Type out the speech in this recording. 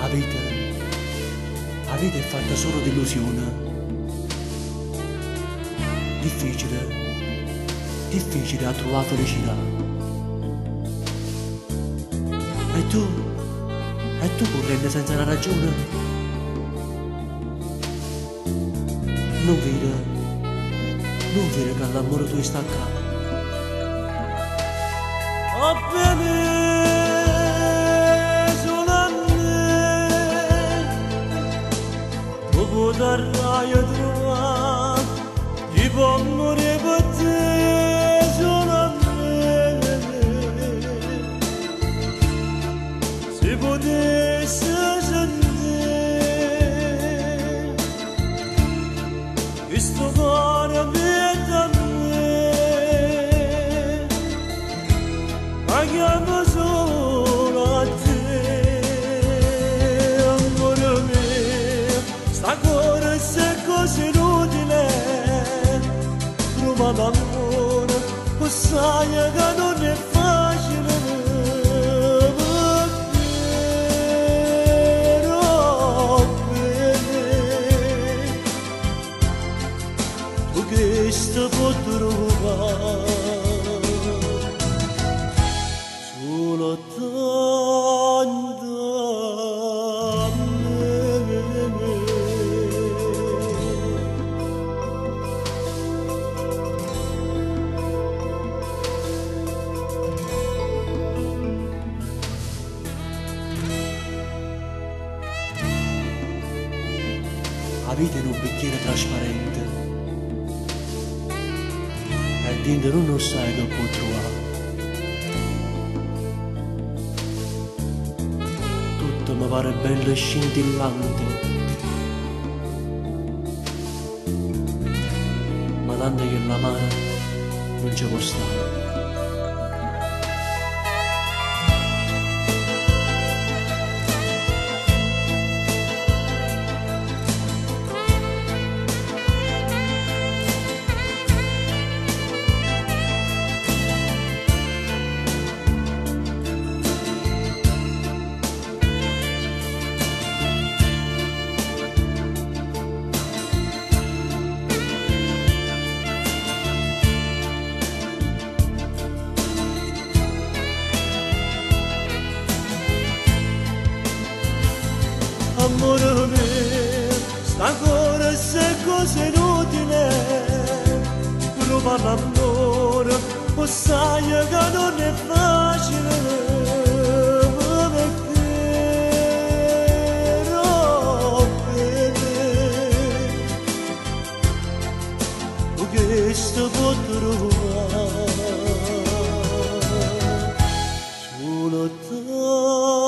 La vita è fatta solo di illusione. Difficile a trovare felicità. E tu correndo senza una ragione? Non vede che l'amore tu sta acá. Va bene, solo a me, tu potrai trovare, ti può morire per te, solo a me. Se potesse sentire questo cuore vita a me, paghiamo solo a te, amore mio. Sta cuore se così inutile, trova l'amore, sai che non è facile. Questo può trovare solo tanto a me. La vita è un bicchiere trasparente, e dentro non sai che può trovare. Tutto mi pare bello e scintillante, ma tanto che la mano non ci può stare. Amore mio, sta ancora se cose inutile, prova l'amore, o sai che non è facile, perché rompere, questo può trovare solo te.